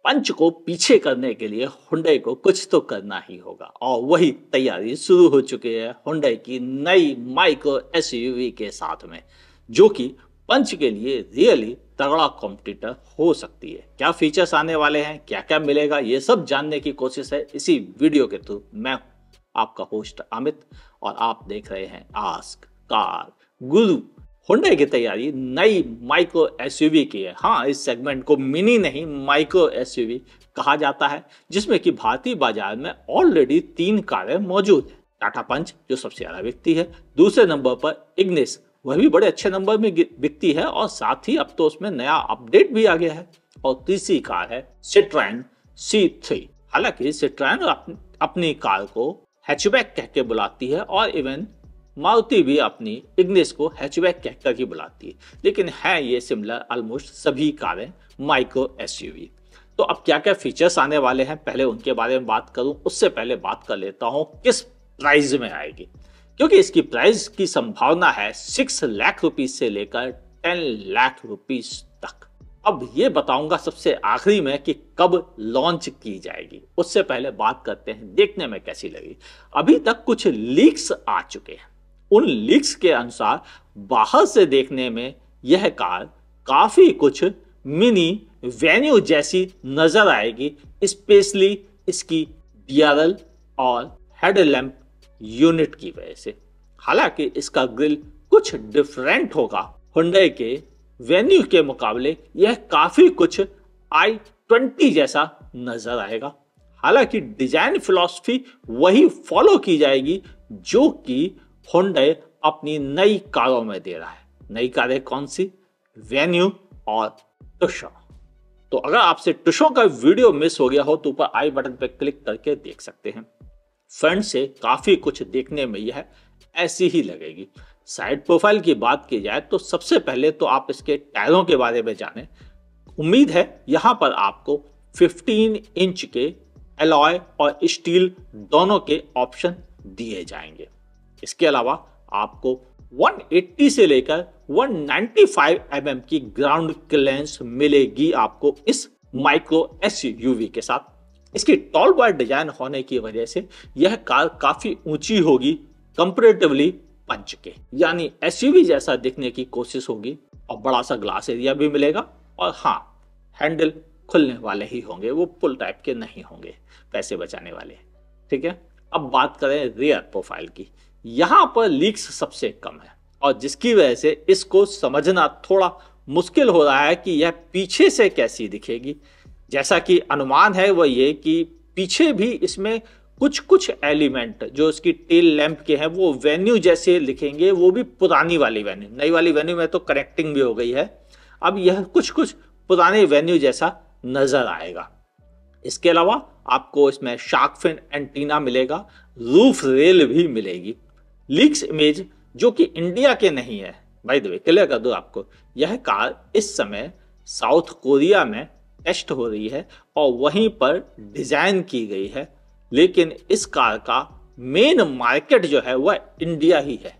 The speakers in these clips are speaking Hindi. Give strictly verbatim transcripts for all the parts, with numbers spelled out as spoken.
पंच को पीछे करने के लिए हुंडई को कुछ तो करना ही होगा और वही तैयारी शुरू हो चुकी है हुंडई की नई माइक्रो एसयूवी के साथ में, जो कि पंच के लिए रियली तगड़ा कॉम्पिटिटर हो सकती है। क्या फीचर्स आने वाले हैं, क्या क्या मिलेगा, ये सब जानने की कोशिश है इसी वीडियो के थ्रू। मैं आपका होस्ट अमित और आप देख रहे हैं आस्क कार गुरु। हुंडई की तैयारी नई माइक्रो एसयूवी की है। हाँ, इस सेगमेंट को मिनी नहीं माइक्रो एसयूवी कहा जाता है, जिसमें कि भारतीय बाजार में ऑलरेडी तीन कारें मौजूद हैं। टाटा पंच जो सबसे ज्यादा बिकती है, दूसरे नंबर पर इग्निस, वह भी बड़े अच्छे नंबर में बिकती है और साथ ही अब तो उसमें नया अपडेट भी आ गया है। और तीसरी कार है सिट्रोएन सी थ्री। हालांकि सिट्रोएन अपनी कार को हैचबैक कह के बुलाती है और इवन मारुति भी अपनी इग्निस को हैचबैक कहकर ही बुलाती है, लेकिन है ये सिमिलर ऑलमोस्ट सभी कारें माइक्रो एसयूवी। तो अब क्या क्या फीचर्स आने वाले हैं, पहले उनके बारे में बात करूं उससे पहले बात कर लेता हूं किस प्राइस में आएगी, क्योंकि इसकी प्राइस की संभावना है सिक्स लाख रुपीज से लेकर टेन लाख रुपीज तक। अब ये बताऊंगा सबसे आखिरी में कि कब लॉन्च की जाएगी। उससे पहले बात करते हैं देखने में कैसी लगी। अभी तक कुछ लीक्स आ चुके हैं। उन लीक्स के अनुसार बाहर से देखने में यह कार काफी कुछ मिनी वेन्यू जैसी नजर आएगी, स्पेशली इसकी डीआरएल और हेडलैम्प यूनिट की वजह से। हालांकि इसका ग्रिल कुछ डिफरेंट होगा। हुंडई के वेन्यू के मुकाबले यह काफी कुछ आई ट्वेंटी जैसा नजर आएगा। हालांकि डिजाइन फिलॉसफी वही फॉलो की जाएगी जो कि हुंडई अपनी नई कारों में दे रहा है। नई कारें कौन सी? वेन्यू और टुशो। तो अगर आपसे टुशो का वीडियो मिस हो गया हो तो ऊपर आई बटन पर क्लिक करके देख सकते हैं। फ्रंट से काफी कुछ देखने में यह ऐसी ही लगेगी। साइड प्रोफाइल की बात की जाए तो सबसे पहले तो आप इसके टायरों के बारे में जानें। उम्मीद है यहां पर आपको फिफ्टीन इंच के एलॉय और स्टील दोनों के ऑप्शन दिए जाएंगे। इसके अलावा आपको वन एट्टी से लेकर one ninety five M M की ग्राउंड क्लियरेंस मिलेगी आपको इस माइक्रो एसयूवी के साथ। इसकी टॉल बॉय डिजाइन होने की वजह से यह कार काफी ऊंची होगी कंपैरेटिवली पंच के, यानी एसयूवी जैसा दिखने की कोशिश होगी और बड़ा सा ग्लास एरिया भी मिलेगा। और हाँ, हैंडल खुलने वाले ही होंगे, वो पुल टाइप के नहीं होंगे, पैसे बचाने वाले। ठीक है, अब बात करें रियर प्रोफाइल की। यहां पर लीक्स सबसे कम है और जिसकी वजह से इसको समझना थोड़ा मुश्किल हो रहा है कि यह पीछे से कैसी दिखेगी। जैसा कि अनुमान है वह ये कि पीछे भी इसमें कुछ कुछ एलिमेंट जो इसकी टेल लैंप के हैं वो वेन्यू जैसे दिखेंगे, वो भी पुरानी वाली वेन्यू। नई वाली वेन्यू में तो कनेक्टिंग भी हो गई है, अब यह कुछ कुछ पुराने वेन्यू जैसा नजर आएगा। इसके अलावा आपको इसमें शार्क फिन एंटीना मिलेगा, रूफ रेल भी मिलेगी। लीक्स इमेज जो कि इंडिया के नहीं है, बाय द वे क्लियर कर दो आपको, यह कार इस समय साउथ कोरिया में टेस्ट हो रही है और वहीं पर डिजाइन की गई है, लेकिन इस कार का मेन मार्केट जो है वह इंडिया ही है।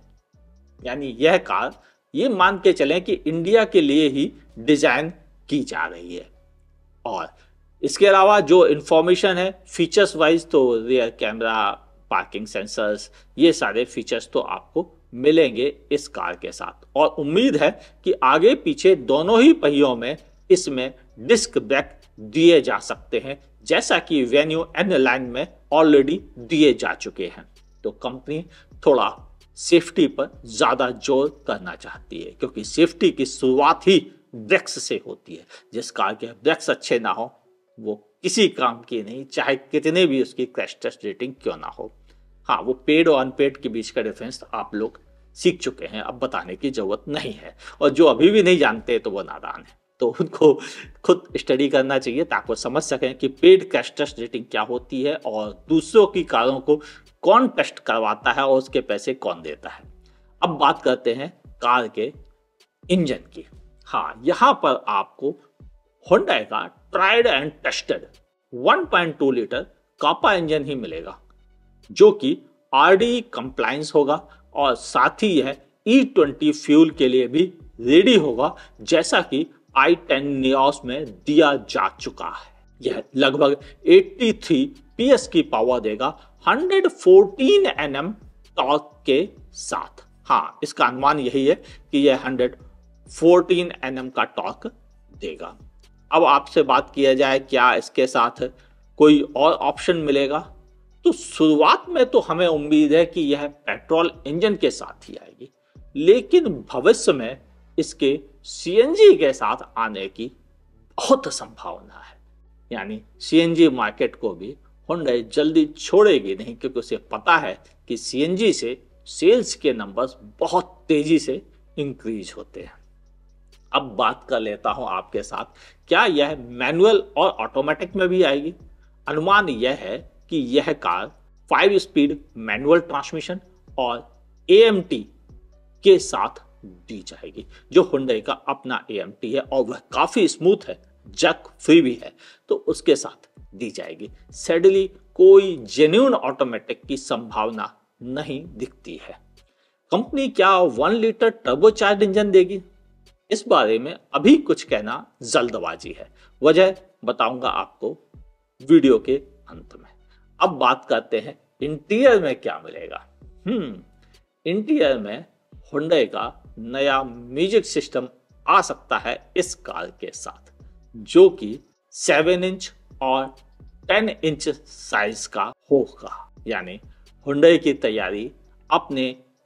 यानी यह कार ये मान के चलें कि इंडिया के लिए ही डिजाइन की जा रही है। और इसके अलावा जो इंफॉर्मेशन है फीचर्स वाइज, तो रियर कैमरा, पार्किंग सेंसर्स, ये सारे फीचर्स तो आपको मिलेंगे इस कार के साथ। और उम्मीद है कि आगे पीछे दोनों ही पहियों में इसमें डिस्क ब्रेक दिए जा सकते हैं, जैसा कि वेन्यू एन लाइन में ऑलरेडी दिए जा चुके हैं। तो कंपनी थोड़ा सेफ्टी पर ज्यादा जोर करना चाहती है, क्योंकि सेफ्टी की शुरुआत ही ब्रेक्स से होती है। जिस कार के ब्रेक्स अच्छे ना हो वो किसी काम की नहीं, चाहे कितने भी उसकी क्रैश टेस्ट रेटिंग क्यों ना हो। हाँ, वो पेड और अनपेड के बीच का डिफरेंस आप लोग सीख चुके हैं, अब बताने की जरूरत नहीं है। और जो अभी भी नहीं जानते तो वो नादान है, तो उनको खुद स्टडी करना चाहिए ताकि वो समझ सकें कि पेड क्रैश टेस्ट रेटिंग क्या होती है और दूसरों की कारों को कौन टेस्ट करवाता है और उसके पैसे कौन देता है। अब बात करते हैं कार के इंजन की। हाँ, यहाँ पर आपको हुंडई का tried and tested one point two litre Kappa engine ही मिलेगा, जो कि आरडी कंप्लायंस होगा और साथ ही यह ई ट्वेंटी फ्यूल के लिए भी रेडी होगा, जैसा कि आई टेन नियोस में दिया जा चुका है। यह लगभग तिरासी पीएस की पावर देगा एक सौ चौदह एनएम टॉर्क के साथ। हाँ, इसका अनुमान यही है कि यह एक सौ चौदह एनएम का टॉर्क देगा। अब आपसे बात किया जाए क्या इसके साथ कोई और ऑप्शन मिलेगा, तो शुरुआत में तो हमें उम्मीद है कि यह पेट्रोल इंजन के साथ ही आएगी, लेकिन भविष्य में इसके सीएनजी के साथ आने की बहुत संभावना है। यानी सीएनजी मार्केट को भी हुंडई जल्दी छोड़ेगी नहीं, क्योंकि उसे पता है कि सीएनजी से सेल्स के नंबर्स बहुत तेजी से इंक्रीज होते हैं। अब बात कर लेता हूं आपके साथ, क्या यह मैनुअल और ऑटोमेटिक में भी आएगी। अनुमान यह है कि यह car five speed manual transmission और एएमटी के साथ दी जाएगी, जो हुंडई का अपना एएमटी है और वह काफी स्मूथ है, जैक फ्री भी है, तो उसके साथ दी जाएगी। सैडली कोई जेन्युइन ऑटोमेटिक की संभावना नहीं दिखती है। कंपनी क्या वन लीटर टर्बोचार्ज इंजन देगी, इस बारे में अभी कुछ कहना जल्दबाजी है। वजह बताऊंगा आपको वीडियो के अंत में। अब बात करते हैं इंटीरियर में क्या मिलेगा। हम्म इंटीरियर में हुंडई का नया म्यूजिक सिस्टम आ सकता है इस कार के साथ, जो कि सेवन इंच और टेन इंच साइज का होगा। यानी हुंडई की तैयारी अपने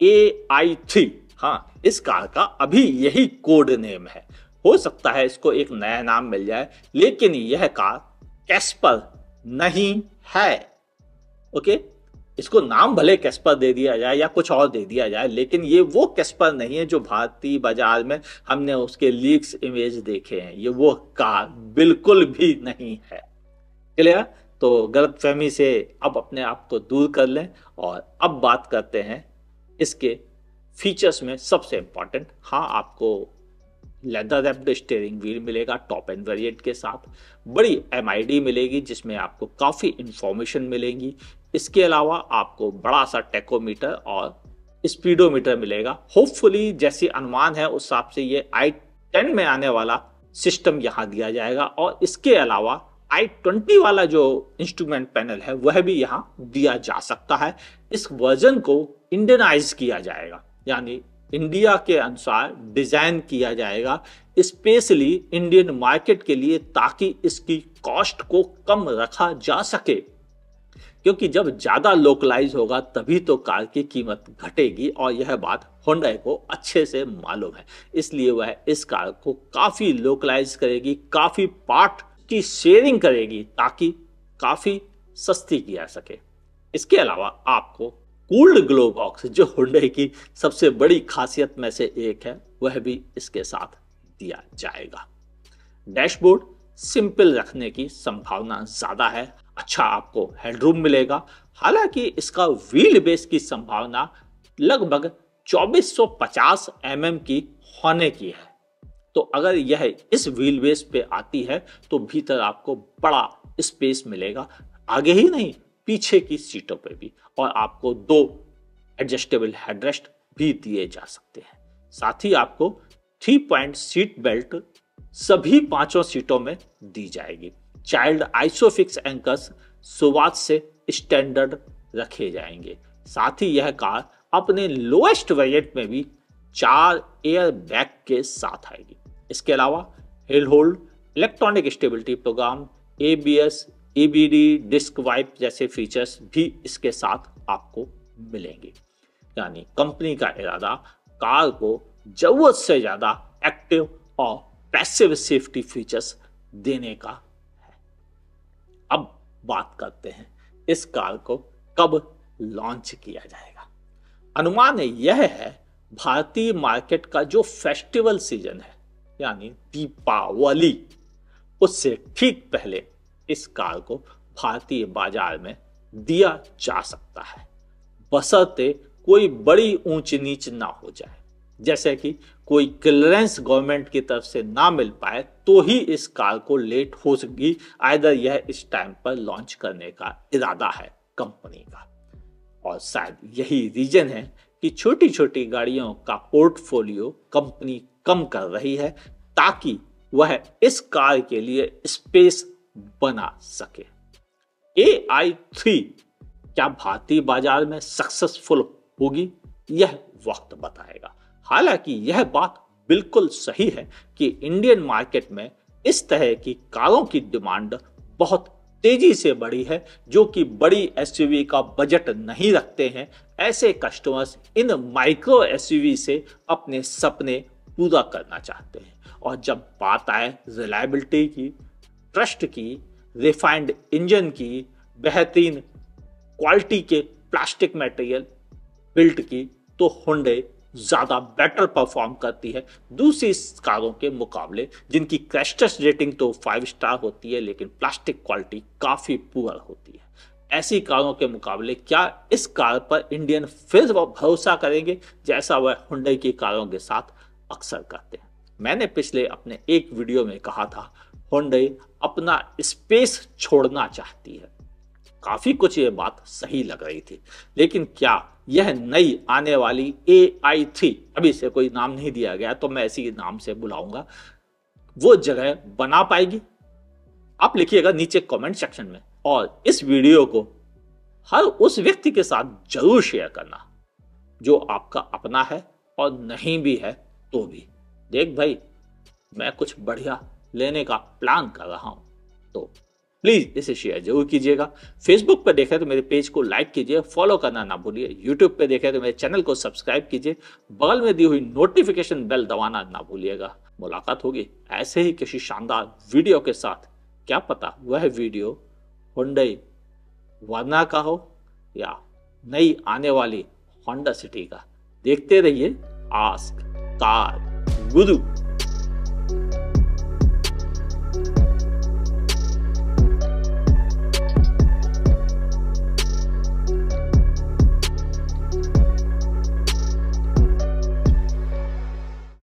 ए आई थ्री, हाँ इस कार का अभी यही कोड नेम है, हो सकता है इसको एक नया नाम मिल जाए, लेकिन यह कार कैस्पर नहीं है। ओके, इसको नाम भले कैस्पर दे दिया जाए या कुछ और दे दिया जाए, लेकिन ये वो कैस्पर नहीं है जो भारतीय बाजार में हमने उसके लीक्स इमेज देखे हैं। ये वो कार बिल्कुल भी नहीं है। क्लियर? तो गलतफहमी से अब अपने आप को दूर कर लें और अब बात करते हैं इसके फीचर्स में सबसे इंपॉर्टेंट। हाँ, आपको लेदर रैप्ड स्टीयरिंग व्हील मिलेगा टॉप एंड वेरिएंट के साथ, बड़ी एमआईडी मिलेगी जिसमें आपको काफ़ी इंफॉर्मेशन मिलेंगी। इसके अलावा आपको बड़ा सा टेकोमीटर और स्पीडोमीटर मिलेगा। होपफुली जैसी अनुमान है उस हिसाब से ये आई टेन में आने वाला सिस्टम यहाँ दिया जाएगा, और इसके अलावा आई ट्वेंटी वाला जो इंस्ट्रूमेंट पैनल है वह भी यहाँ दिया जा सकता है। इस वर्जन को इंडियनाइज किया जाएगा, यानी इंडिया के अनुसार डिजाइन किया जाएगा स्पेशली इंडियन मार्केट के लिए, ताकि इसकी कॉस्ट को कम रखा जा सके, क्योंकि जब ज्यादा लोकलाइज होगा तभी तो कार की कीमत घटेगी, और यह बात हुंडई को अच्छे से मालूम है। इसलिए वह इस कार को काफी लोकलाइज करेगी, काफी पार्ट की शेयरिंग करेगी, ताकि काफी सस्ती की जा सके। इसके अलावा आपको कूल्ड ग्लो बॉक्स, जो हुंडई की सबसे बड़ी खासियत में से एक है, वह भी इसके साथ दिया जाएगा। डैशबोर्ड सिंपल रखने की संभावना ज्यादा है। अच्छा, आपको हेडरूम मिलेगा। हालांकि इसका व्हील बेस की संभावना लगभग चौबीस सौ पचास एम एम की होने की है। तो अगर यह इस व्हील बेस पे आती है तो भीतर आपको बड़ा स्पेस मिलेगा, आगे ही नहीं पीछे की सीटों पे भी, और आपको दो एडजस्टेबल हेडरेस्ट भी दिए जा सकते हैं। साथ ही आपको थ्री पॉइंट सीट बेल्ट सभी पांचों सीटों में दी जाएगी। चाइल्ड आइसोफिक्स एंकर्स शुरुआत से स्टैंडर्ड रखे जाएंगे। साथ ही यह कार अपने लोएस्ट वेरिएंट में भी चार एयर बैग के साथ आएगी। इसके अलावा hill hold, electronic stability programme, ABS, EBD, disc wipe जैसे फीचर्स भी इसके साथ आपको मिलेंगे। यानी कंपनी का इरादा कार को जरूरत से ज्यादा एक्टिव और पैसिव सेफ्टी फीचर्स देने का है। अब बात करते हैं इस कार को कब लॉन्च किया जाएगा। अनुमान यह है भारतीय मार्केट का जो फेस्टिवल सीजन है, यानी दीपावली, उससे ठीक पहले इस कार को भारतीय बाजार में दिया जा सकता है, बशर्ते कोई बड़ी ऊंच नीच ना हो जाए। जैसे कि कोई क्लियरेंस गवर्नमेंट की तरफ से ना मिल पाए तो ही इस कार को लेट हो सकेगी। आइदर यह इस टाइम पर लॉन्च करने का इरादा है कंपनी का, और शायद यही रीजन है कि छोटी छोटी गाड़ियों का पोर्टफोलियो कंपनी कम कर रही है, ताकि वह इस कार के लिए स्पेस बना सके। ए आई थ्री क्या भारतीय बाजार में सक्सेसफुल होगी, यह वक्त बताएगा। हालांकि यह बात बिल्कुल सही है कि इंडियन मार्केट में इस तरह की कारों की डिमांड बहुत तेजी से बढ़ी है। जो कि बड़ी एसयूवी का बजट नहीं रखते हैं, ऐसे कस्टमर्स इन माइक्रो एसयूवी से अपने सपने पूरा करना चाहते हैं। और जब बात आए रिलायबिलिटी की, ट्रस्ट की, रिफाइंड इंजन की, बेहतरीन क्वालिटी के प्लास्टिक मटेरियल बिल्ट की, तो हुंडई ज्यादा बेटर परफॉर्म करती है दूसरी कारों के मुकाबले, जिनकी क्रैश टेस्ट रेटिंग तो फाइव स्टार होती है लेकिन प्लास्टिक क्वालिटी काफी पुअर होती है। ऐसी कारों के मुकाबले क्या इस कार पर इंडियन फिर भरोसा करेंगे जैसा वह हुंडई की कारों के साथ अक्सर करते हैं। मैंने पिछले अपने एक वीडियो में कहा था हुंडई अपना स्पेस छोड़ना चाहती है। काफी कुछ ये बात सही लग रही थी, लेकिन क्या यह नई आने वाली ए आई थ्री, अभी से कोई नाम नहीं दिया गया तो मैं इसी नाम से बुलाऊंगा, वो जगह बना पाएगी? आप लिखिएगा नीचे कमेंट सेक्शन में। और इस वीडियो को हर उस व्यक्ति के साथ जरूर शेयर करना जो आपका अपना है, और नहीं भी है तो भी। देख भाई, मैं कुछ बढ़िया लेने का प्लान कर रहा हूं, तो प्लीज इसे शेयर जरूर कीजिएगा। फेसबुक पर देखें तो मेरे पेज को लाइक कीजिए, फॉलो करना ना भूलिए। यूट्यूब पे देखें तो मेरे चैनल को सब्सक्राइब कीजिए, बगल में दी हुई नोटिफिकेशन बेल दबाना ना भूलिएगा। मुलाकात होगी ऐसे ही किसी शानदार वीडियो के साथ। क्या पता वह वीडियो हुंडई वर्ना का हो या नई आने वाली होंडा सिटी का। देखते रहिए आस्क कार गुरु।